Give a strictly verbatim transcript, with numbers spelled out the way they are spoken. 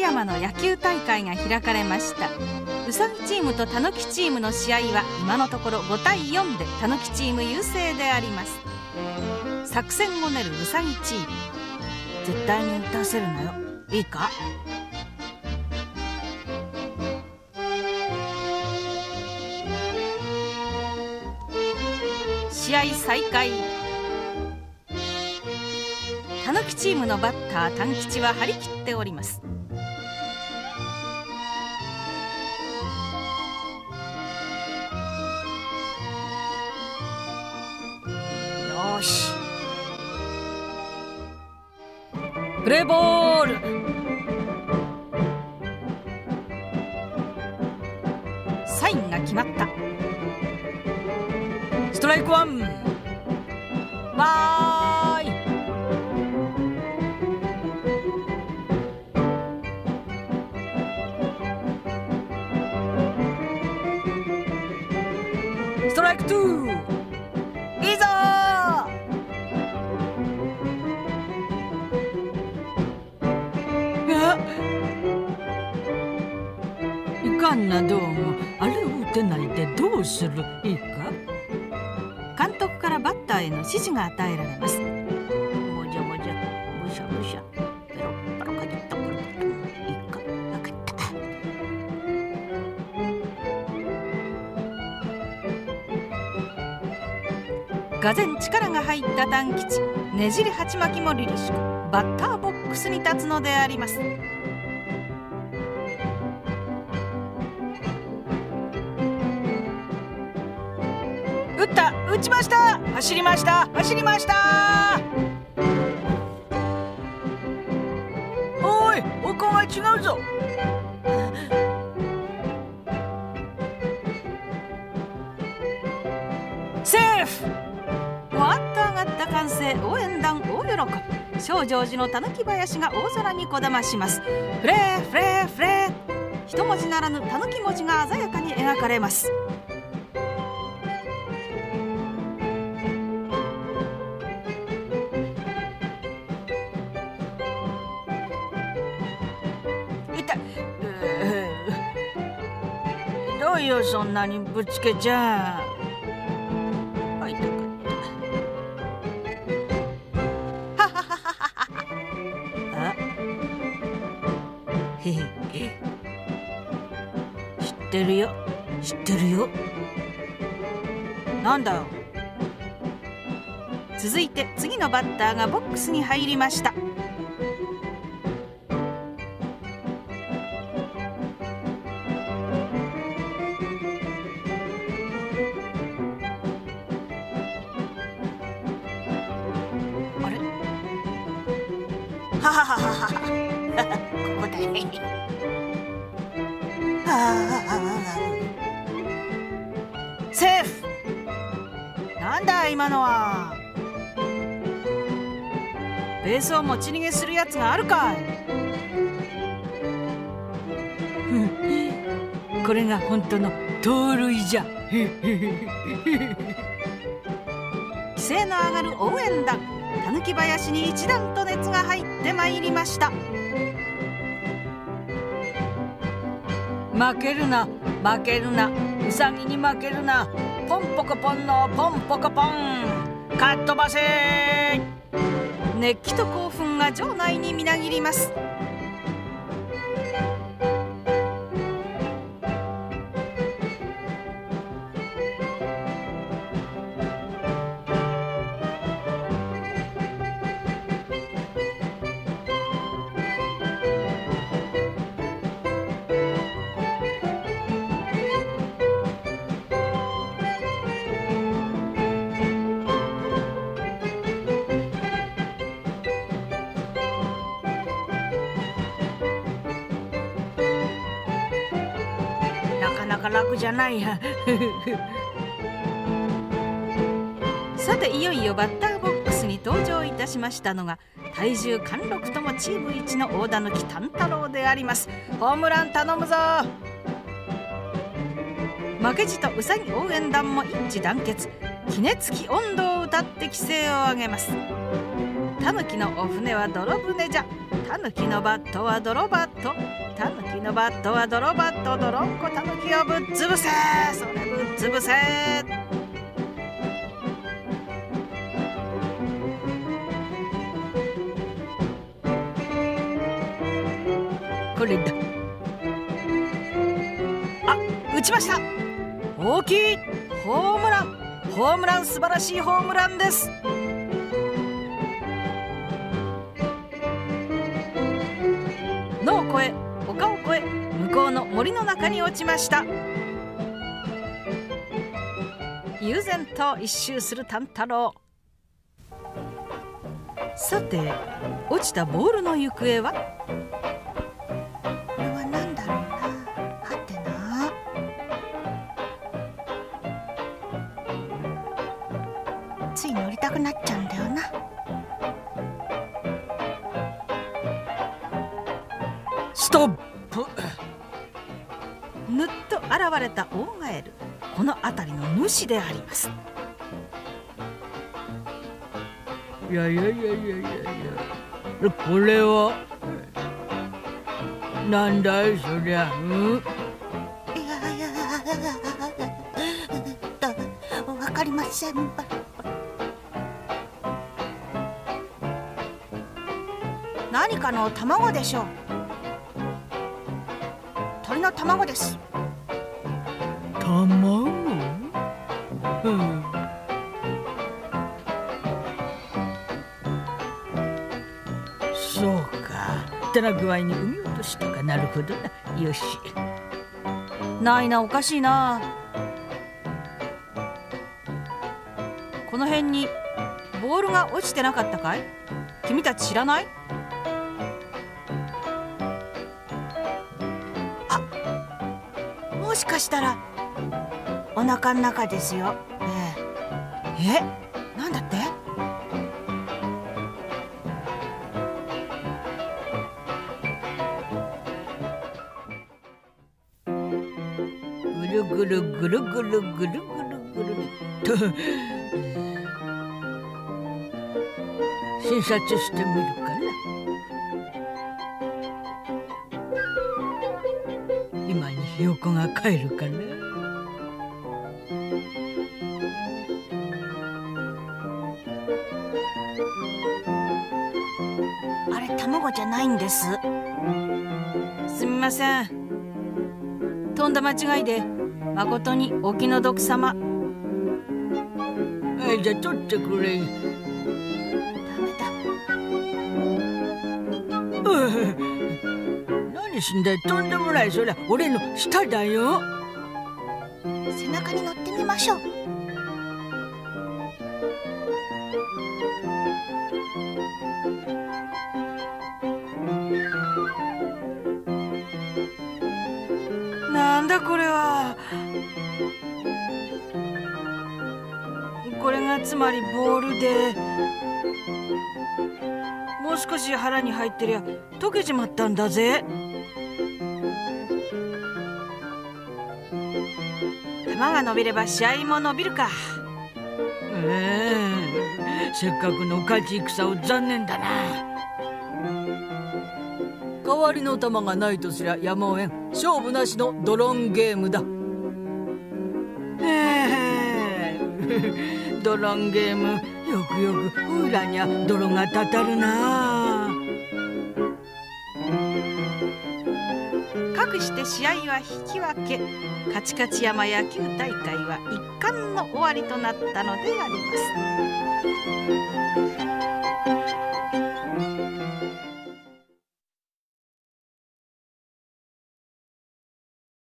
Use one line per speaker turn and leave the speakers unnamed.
山の野球大会が開かれました。うさぎチームとたぬきチームの試合は今のところごたいよんでたぬきチーム優勢であります。作戦を練るうさぎチーム。絶対に打たせるなよ、いいか。試合再開。たぬきチームのバッター短吉は張り切っております。よし、プレーボール。サインが決まった。ストライクワン。わーい。ストライクツー。いいぞー。いかんな、どうも。あれを打てないでどうする、いいか。監督からバッターへの指示が与えられます。もじゃもじゃ、むしゃむしゃ、ペロッペロかじった、いいか、わかった。がぜん力が入った短吉、ねじり鉢巻きも凛々しくバッターボックスに立つのであります。打った、打ちました、走りました、走りました。おい、おこは違うぞ。セーフ。わっと上がった歓声、応援団大喜び。正成寺のたぬき林が大空にこだまします。フレーフレーフレー。一文字ならぬたぬき文字が鮮やかに描かれます。どうよ、そんなにぶつけちゃ。あ、痛かった。ははははは。あ、へへへ。知ってるよ、知ってるよ。なんだよ。続いて次のバッターがボックスに入りました。ははははは。ここだね。セーフ。なんだ今のは。ベースを持ち逃げするやつがあるかい。これが本当の盗塁じゃ。規制の上がる応援団。たぬき林に一段と熱が入ってまいりました。負けるな、負けるな、うさぎに負けるな。ポンポコポンのポンポコポン、かっ飛ばせ。熱気と興奮が場内にみなぎります。なかなか楽じゃないや。さていよいよバッターボックスに登場いたしましたのが、体重貫禄ともチーム一の大狸炭太郎であります。ホームラン頼むぞ。負けじとうさぎ応援団も一致団結。 杵つき音頭を歌って奇声を上げます。タヌキのお船は泥船じゃ、タヌキのバットは泥バット、タヌキのバットは泥バット、泥んこタヌキをぶっつぶせ、それぶっつぶせ。これだ。あ、打ちました。大きいホームラン、ホームラン、素晴らしいホームランです。野を越え丘を越え向こうの森の中に落ちました。悠然と一周するタン太郎。さて落ちたボールの行方は？
これは何だろうな。はてな、つい乗りたくなっちゃうんだよな。
ストップ。ぬっと現れたオオガエル、この辺りの主であります。
いやいやいやいやいやいや、これはなんだいそりゃ。うん、
いやいやわかりません。何かの卵でしょう。鳥の卵です。
卵？うん、そうか。てな具合に産み落としたか。なるほどな。よし。
ないな、おかしいな。この辺にボールが落ちてなかったかい？君たち知らない？
もしかしたらお腹の中ですよ。
ええ、なんだって？
ぐるぐるぐるぐるぐるぐるぐると診察してみるかな。今にひよこが帰るかな。
あれ卵じゃないんです。
すみません。とんだ間違いで誠にお気の毒様。
はい、じゃあ取ってくれ。
ダメだ。
何すんだよ。とんでもない。そりゃ俺の舌だよ。
背中に乗ってみましょう。
なんだこれは。これがつまりボールで、もう少し腹に入ってりゃ溶けちまったんだぜ。球が伸びれば試合も伸びるか。
ええ、せっかくの勝ち戦を残念だな。代わりの球がないとすりゃやむをえん。勝負なしのドロンゲームだ。えー、ドロンゲーム、よくよくオイラにゃ泥がたたるな。
かくして試合は引き分け。カチカチ山野球大会は一巻の終わりとなったのであります。